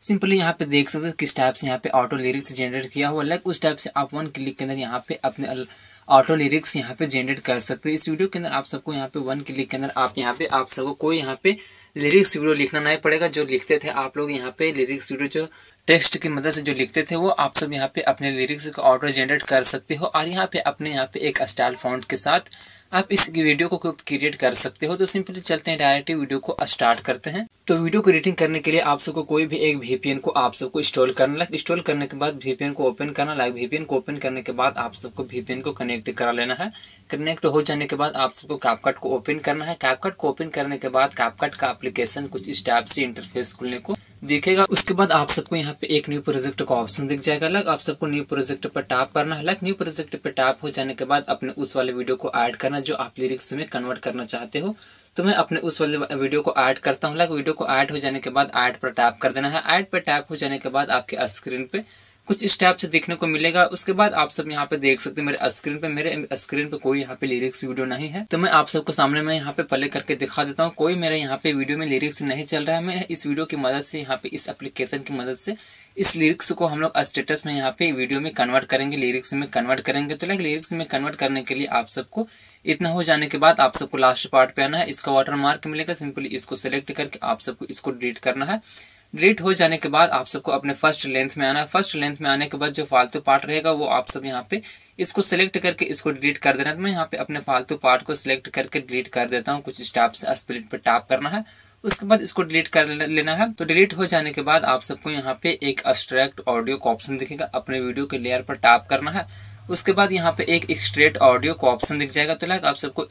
Simply यहाँ पे देख सकते हो किस टाइप से यहाँ पे ऑटो लिरिक्स जनरेट किया हुआ, लाइक उस टाइप से आप 1 क्लिक के अंदर यहाँ पे अपने ऑटो लिरिक्स यहाँ पे जनरेट कर सकते हो। इस वीडियो के अंदर आप सबको यहाँ पे 1 क्लिक के अंदर आप सबको कोई यहाँ पे लिरिक्स वीडियो लिखना नहीं पड़ेगा। जो लिखते थे आप लोग यहाँ पे लिरिक्स वीडियो जो टेक्स्ट की मदद से जो लिखते थे वो आप सब यहाँ पे अपने लिरिक्स का ऑटो जनरेट कर सकते हो और यहाँ पे अपने यहाँ पे एक स्टाइल फॉन्ट के साथ आप इस वीडियो को क्रिएट कर सकते हो। तो सिंपली चलते हैं डायरेक्ट वीडियो को स्टार्ट करते हैं। तो वीडियो को एडिटिंग करने के लिए आप सबको कोई भी एक VPN को आप सबको इंस्टॉल करना, लाइक इंस्टॉल करने के बाद VPN को ओपन करना, लाइक VPN को ओपन करने के बाद आप सबको VPN को कनेक्ट करा लेना है। कनेक्ट हो जाने के बाद आप सबको कैपकट को ओपन करना है। कैपकट को ओपन करने के बाद कैपकट का एप्लीकेशन कुछ इस टाइप से इंटरफेस खुलने को दिखेगा। उसके बाद आप सबको यहाँ पे एक न्यू प्रोजेक्ट का ऑप्शन दिख जाएगा, लाइक आप सबको न्यू प्रोजेक्ट पर टैप करना है। लाइक न्यू प्रोजेक्ट पर टैप हो जाने के बाद अपने उस वाले वीडियो को ऐड करना जो आप लिरिक्स में कन्वर्ट करना चाहते हो। तो मैं अपने उस वाले वीडियो को ऐड करता हूँ। लाइक वीडियो को ऐड हो जाने के बाद ऐड पर टैप कर देना है। ऐड पर टैप हो जाने के बाद आपके स्क्रीन पे कुछ इस टाइप से देखने को मिलेगा। उसके बाद आप सब यहाँ पे देख सकते हैं मेरे स्क्रीन पे कोई यहाँ पे लिरिक्स वीडियो नहीं है। तो मैं आप सबको सामने में यहाँ पे प्ले करके दिखा देता हूँ। कोई मेरे यहाँ पे वीडियो में लिरिक्स नहीं चल रहा है। मैं इस वीडियो की मदद से यहाँ पे इस एप्लीकेशन की मदद से इस लिरिक्स को हम लोग स्टेटस में यहाँ पे वीडियो में कन्वर्ट करेंगे, लिरिक्स में कन्वर्ट करेंगे। तो लाइक लिरिक्स में कन्वर्ट करने के लिए आप सबको इतना हो जाने के बाद आप सबको लास्ट पार्ट पे आना है। इसका वाटर मार्क मिलेगा, सिंपली इसको सेलेक्ट करके आप सबको इसको डिलीट करना है। डिलीट हो जाने के बाद आप सबको अपने फर्स्ट लेंथ में आना है। फर्स्ट लेंथ में आने के बाद जो फालतू पार्ट रहेगा वो आप सब यहाँ पे इसको सेलेक्ट करके इसको डिलीट कर देना है। तो मैं यहाँ पे अपने फालतू पार्ट को सिलेक्ट करके डिलीट कर देता हूँ। कुछ स्टेप से स्प्लिट पे टैप करना है, उसके बाद इसको डिलीट कर लेना है। तो डिलीट हो जाने के बाद आप सबको यहाँ पे एक एक्सट्रैक्ट ऑडियो का ऑप्शन दिखेगा, अपने वीडियो के लेयर पर टैप करना है। उसके बाद यहाँ पे एक एक्सट्रेट ऑडियो का ऑप्शन दिख जाएगा। तो लाइक आप सबको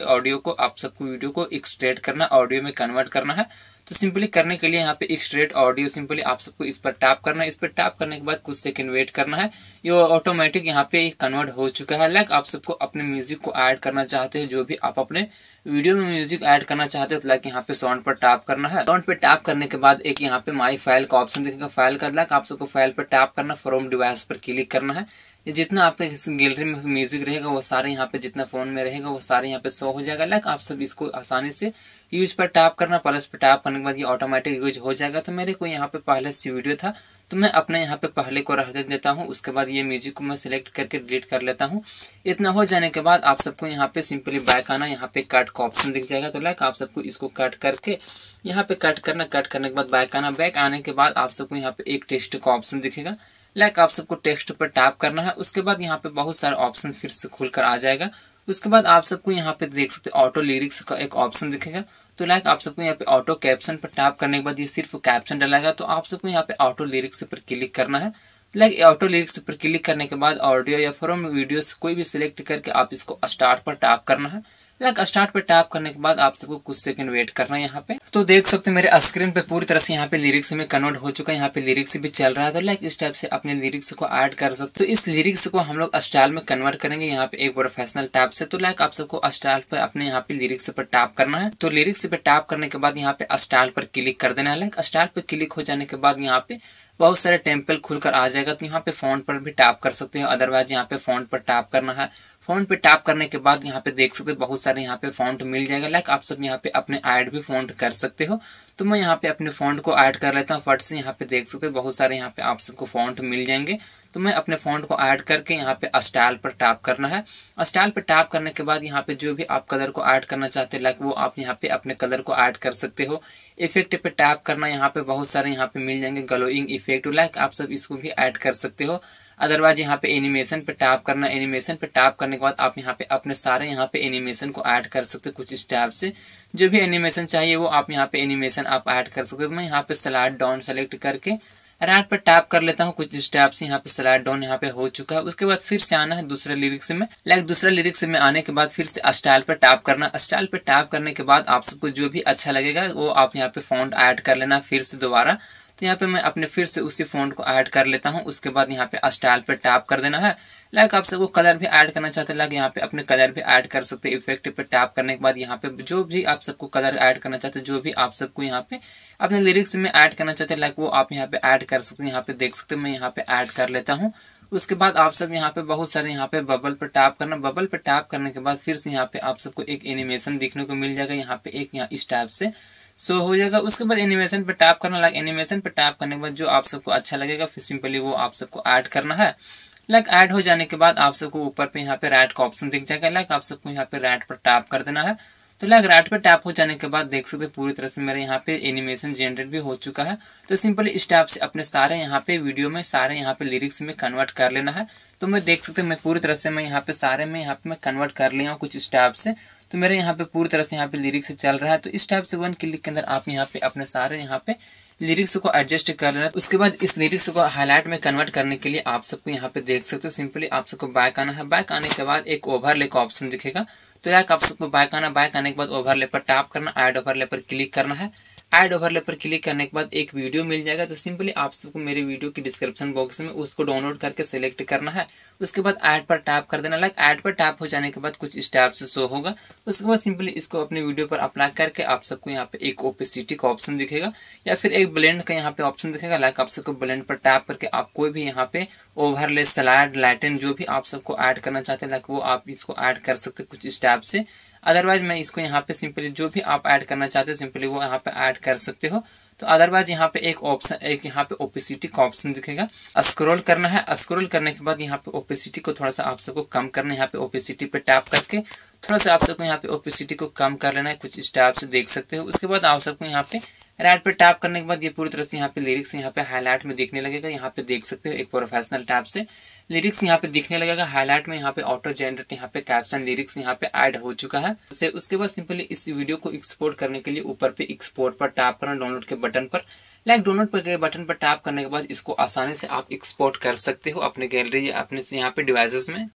वीडियो को एक्सट्रेट करना, ऑडियो में कन्वर्ट करना है। तो सिंपली करने के लिए यहाँ पे एक्सट्रेट ऑडियो सिंपली आप सबको इस पर टैप करना है। इस पर टैप करने के बाद कुछ सेकंड वेट करना है। ये ऑटोमेटिक यहाँ पे कन्वर्ट हो चुका है। लाइक आप सबको अपने म्यूजिक को ऐड करना चाहते हो, जो भी आप अपने वीडियो में म्यूजिक ऐड करना चाहते हो, तो लाइक यहाँ पे साउंड पर टैप करना है। साउंड पे टैप करने के बाद एक यहाँ पे माई फाइल का ऑप्शन दिखेगा। फाइल का लाइक आप सबको फाइल पर टैप करना, फ्रॉम डिवाइस पर क्लिक करना है। ये जितना आपके गैलरी में म्यूजिक रहेगा वो सारे यहाँ पे जितना फोन में रहेगा वो सारे यहाँ पे शो हो जाएगा। लाइक आप सब इसको आसानी से यूज पर टैप करना, प्लस पर टैप करने के बाद ये ऑटोमेटिक यूज हो जाएगा। तो मेरे को यहाँ पे पहले से वीडियो था तो मैं अपने यहाँ पे पहले को रख देता हूँ। उसके बाद ये म्यूजिक को मैं सिलेक्ट करके डिलीट कर लेता हूँ। इतना हो जाने के बाद आप सबको यहाँ पे सिंपली बैक आना, यहाँ पे कट का ऑप्शन दिख जाएगा। तो लाइक आप सबको इसको कट करके यहाँ पे कट करना, कट करने के बाद बैक आना। बैक आने के बाद आप सबको यहाँ पे एक टेक्स्ट का ऑप्शन दिखेगा। लाइक आप सबको टेक्स्ट पर टैप करना है। उसके बाद यहाँ पे बहुत सारे ऑप्शन फिर से खुलकर आ जाएगा। उसके बाद आप सबको यहाँ पे देख सकते हो ऑटो लिरिक्स का एक ऑप्शन दिखेगा। तो लाइक आप सबको यहाँ पे ऑटो कैप्शन पर टैप करने के बाद ये सिर्फ कैप्शन डलाएगा। तो आप सबको यहाँ पे ऑटो लिरिक्स पर क्लिक करना है। लाइक ऑटो लिरिक्स पर क्लिक करने के बाद ऑडियो या फ्रॉम वीडियोस कोई भी सिलेक्ट करके आप इसको स्टार्ट पर टैप करना है। लाइक स्टार्ट पे टैप करने के बाद आप सबको कुछ सेकंड वेट करना है यहाँ पे। तो देख सकते हैं मेरे स्क्रीन पे पूरी तरह से यहाँ पे लिरिक्स में कन्वर्ट हो चुका है। यहाँ पे लिरिक्स भी चल रहा है। तो लाइक इस टाइप से अपने लिरिक्स को ऐड कर सकते हो। तो इस लिरिक्स को हम लोग स्टाइल में कन्वर्ट करेंगे यहाँ पे एक प्रोफेशनल टैप से। तो लाइक आप सबको स्टाइल पे अपने यहाँ पे लिरिक्स पर टैप करना है। तो लिरिक्स पे टैप करने के बाद यहाँ पे स्टाइल पर क्लिक कर देना है। लाइक स्टाइल पे क्लिक हो जाने के बाद यहाँ पे बहुत सारे टेम्पल खुलकर आ जाएगा। तो यहाँ पे फॉन्ट पर भी टैप कर सकते हो, अदरवाइज यहाँ पे फॉन्ट पर टैप करना है। फॉन्ट पे टैप करने के बाद यहाँ पे देख सकते हो बहुत सारे यहाँ पे फॉन्ट मिल जाएगा। लाइक आप सब यहाँ पे अपने ऐड भी फॉन्ट कर सकते हो। तो मैं यहाँ पे अपने फॉन्ट को ऐड कर लेता हूँ फट से। यहाँ पे देख सकते हो बहुत सारे यहाँ पे आप सबको फॉन्ट मिल जाएंगे। तो मैं अपने फॉन्ट को ऐड करके यहाँ पे स्टाइल पर टैप करना है। स्टाइल पर टैप करने के बाद यहाँ पे जो भी आप कलर को ऐड करना चाहते हैं लाइक वो आप यहाँ पे अपने कलर को ऐड कर सकते हो। इफेक्ट पे टैप करना, यहाँ पे बहुत सारे यहाँ पे मिल जाएंगे ग्लोइंग इफेक्ट, लाइक आप सब इसको भी ऐड कर सकते हो। अदरवाइज यहाँ पे एनिमेशन पे टैप करना। एनिमेशन पे टैप करने के बाद आप यहाँ पे अपने सारे यहाँ पे एनिमेशन को ऐड कर सकते हो। कुछ इस टैब से जो भी एनिमेशन चाहिए वो आप यहाँ पे एनिमेशन आप ऐड कर सकते हो। मैं यहाँ पे स्लाइड डाउन सेलेक्ट करके राइट पर टैप कर लेता हूँ। कुछ इस टैब से यहाँ पे स्लाइड डाउन यहाँ पे हो चुका है। उसके बाद फिर से आना है दूसरे लिरिक्स में। लाइक दूसरा लिरिक्स में आने के बाद फिर से स्टाइल पर टैप करना। स्टाइल पर टैप करने के बाद आप सबको जो भी अच्छा लगेगा वो आप यहाँ पे फॉन्ट ऐड कर लेना फिर से दोबारा। तो यहाँ पे मैं अपने फिर से उसी फॉन्ट को ऐड कर लेता हूँ। उसके बाद यहाँ पे स्टाइल पे टैप कर देना है। लाइक आप सबको कलर भी ऐड करना चाहते हैं लाइक यहाँ पे अपने कलर भी ऐड कर सकते हैं। इफेक्ट पे टैप करने के बाद यहाँ पे जो भी आप सबको कलर ऐड करना चाहते हैं, जो भी आप सबको यहाँ पे अपने लिरिक्स में ऐड करना चाहते हैं लाइक वो आप यहाँ पे ऐड कर सकते हैं। यहाँ पे देख सकते हैं मैं यहाँ पे ऐड कर लेता हूँ। उसके बाद आप सब यहाँ पे बहुत सारे यहाँ पे बबल पर टैप करना। बबल पर टैप करने के बाद फिर से यहाँ पे आप सबको एक एनिमेशन देखने को मिल जाएगा। यहाँ पे एक यहाँ इस टाइप से शो हो जाएगा। उसके बाद एनिमेशन पे टैप करना। लाइक एनिमेशन पे टैप करने के बाद जो आप सबको अच्छा लगेगा फिर सिंपली वो आप सबको ऐड करना है। लाइक ऐड हो जाने के बाद आप सबको ऊपर पे यहाँ पे राइट का ऑप्शन दिख जाएगा। लाइक आप सबको यहाँ पे राइट पर टैप कर देना है। तो लाइक राइट पे टैप हो जाने के बाद देख सकते हो पूरी तरह से मेरे यहाँ पे एनिमेशन जनरेट भी हो चुका है। तो सिंपली इस टैप से अपने सारे यहाँ पे वीडियो में सारे यहाँ पे लिरिक्स में कन्वर्ट कर लेना है। तो मैं देख सकते हैं मैं पूरी तरह से मैं यहाँ पे सारे में यहाँ पे मैं कन्वर्ट कर लिया हूँ कुछ इस टैप से। तो मेरे यहाँ पे पूरी तरह से यहाँ पे लिरिक्स चल रहा है। तो इस टाइप से वन क्लिक के अंदर आप यहाँ पे अपने सारे यहाँ पे लिरिक्स को एडजस्ट कर लेना। उसके बाद इस लिरिक्स को हाईलाइट में कन्वर्ट करने के लिए आप सबको यहाँ पे देख सकते हो सिंपली आप सबको बैक आना है। बैक आने के बाद एक ओवरले का ऑप्शन दिखेगा। तो यार आप सबको बैक आना। बैक आने के बाद ओवरले पर टैप करना, ऐड ओवरले पर क्लिक करना है। ऐड ओवरले पर क्लिक करने के बाद एक वीडियो मिल जाएगा। तो सिंपली आप सबको मेरे वीडियो की डिस्क्रिप्शन बॉक्स में उसको डाउनलोड करके सिलेक्ट करना है। उसके बाद ऐड पर टैप कर देना। लाइक ऐड पर टैप हो जाने के बाद कुछ इस टाइप से शो होगा। उसके बाद सिंपली इसको अपने वीडियो पर अप्लाई करके आप सबको यहाँ पे एक ओपेसिटी का ऑप्शन दिखेगा या फिर एक ब्लेंड का यहाँ पे ऑप्शन दिखेगा। लाइक आप सबको ब्लेंड पर टैप करके आप कोई भी यहाँ पे ओवरले, स्लाइड, लाइटन जो भी आप सबको ऐड करना चाहते हैं लाइक वो आप इसको ऐड कर सकते हैं कुछ इस टाइप से। अदरवाइज मैं इसको यहाँ पे सिंपली जो भी आप ऐड करना चाहते हो सिंपली वो यहाँ पे ऐड कर सकते हो। तो अदरवाइज यहाँ पे एक ऑप्शन, एक यहाँ पे ओपेसिटी का ऑप्शन दिखेगा। स्क्रॉल करना है। स्क्रॉल करने के बाद यहाँ पे ओपेसिटी को थोड़ा सा आप सबको कम करना है। यहाँ पे ओपेसिटी पे टैप करके थोड़ा सा आप सबको यहाँ पे ओपेसिटी को कम कर लेना है कुछ इस टाइप से देख सकते हो। उसके बाद आप सबको यहाँ पे राइट पे टैप करने के बाद ये पूरी तरह से यहाँ पे लिरिक्स यहाँ पे हाईलाइट में दिखने लगेगा। यहाँ पे देख सकते हो एक प्रोफेशनल टैब से लिरिक्स यहाँ पे दिखने लगेगा हाईलाइट में। यहाँ पे ऑटो जनरेट यहाँ पे कैप्शन लिरिक्स यहाँ पे ऐड हो चुका है। उसके बाद सिंपली इस वीडियो को एक्सपोर्ट करने के लिए ऊपर पे एक्सपोर्ट पर टैप करना, डाउनलोड के बटन पर। लाइक डाउनलोड पर बटन पर टैप करने के बाद इसको आसानी से आप एक्सपोर्ट कर सकते हो अपने गैलरी या अपने यहाँ पे डिवाइसेस में।